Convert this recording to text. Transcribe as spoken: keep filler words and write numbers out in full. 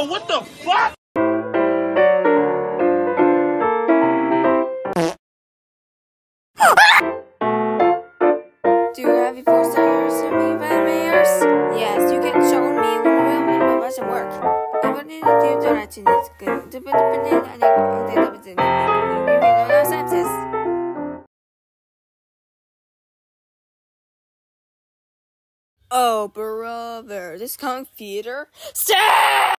Yo, what the fuck? Do you have your four stars to me, Vanmayers? Yes, you can show me when my doesn't work. Even if you don't actually need to go to put the banana and you know no senses. Oh, brother, this kung theater? Stay!